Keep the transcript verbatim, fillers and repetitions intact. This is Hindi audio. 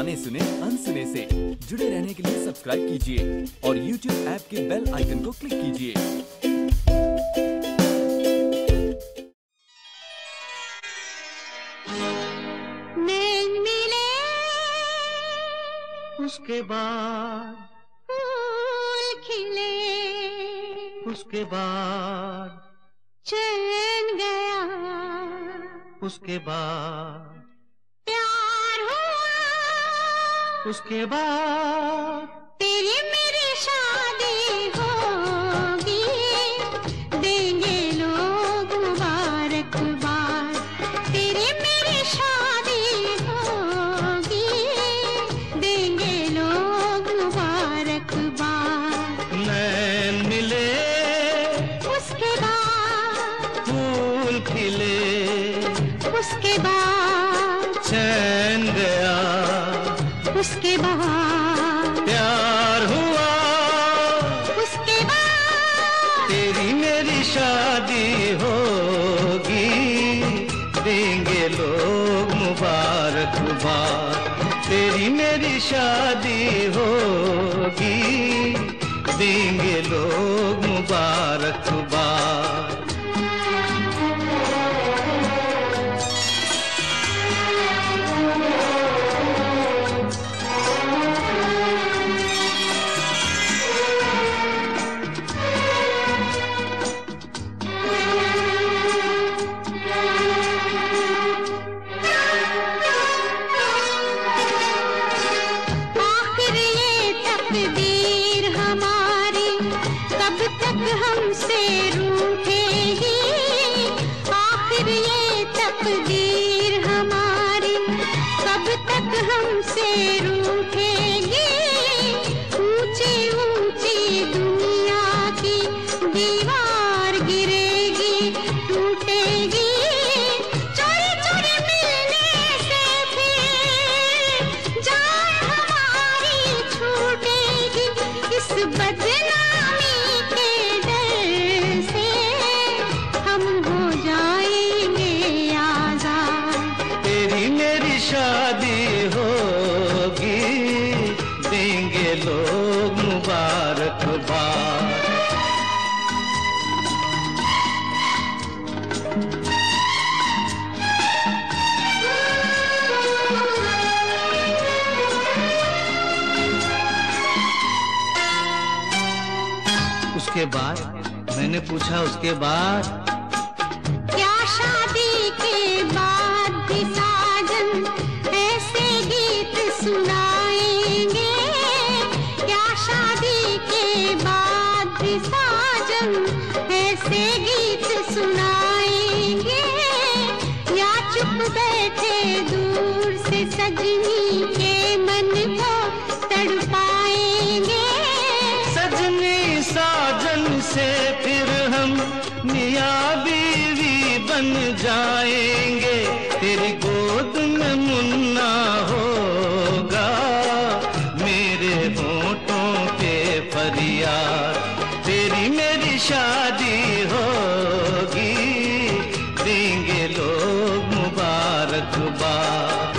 गाने सुने अनसुने से। जुड़े रहने के लिए सब्सक्राइब कीजिए और यूट्यूब ऐप के बेल आइकन को क्लिक कीजिए। नैन मिले उसके बाद फूल खिले, उसके बाद चैन गया, उसके बाद प्यार हुआ, उसके बाद तेरी मेरी शादी होगी, देंगे लोग मुबारकबाद। तेरी मेरी शादी होगी, देंगे लोग मुबारकबाद। नैन मिले उसके बाद फूल खिले, उसके बाद चैन गया, उसके बाद प्यार हुआ, उसके बाद तेरी मेरी शादी होगी, देंगे लोग मुबारकबाद। तेरी मेरी शादी होगी, देंगे लोग मुबारकबाद। आखिर ये तकदीर हमारी कब तक हमसे रूठेगी। आखिर ये तकदीर हमारी कब तक हमसे रूठेगी। ऊंची ऊंची दुनिया की दीवार गिरेगी, टूटेगी। चोरी चोरी मिलने से फिर जान हमारी छूटेगी। इस बदनामी के डर से हम हो जाएंगे आजाद। तेरी मेरी शादी होगी, देंगे लोग मुबारकबाद। उसके बाद मैंने पूछा, उसके बाद क्या शादी के बाद भी साजन ऐसे गीत सुनाएंगे। क्या शादी के बाद भी साजन ऐसे गीत सुनाएंगे। या चुप बैठे दूर से सजनी के मन को तड़पाएंगे। सजनी साजन से फिर हम मियाँ बीवी बन जाएंगे। तेरी गोद में मुन्ना होगा, मेरे होठों पे फरियाद। तेरी मेरी शादी होगी, देंगे लोग मुबारकबाद।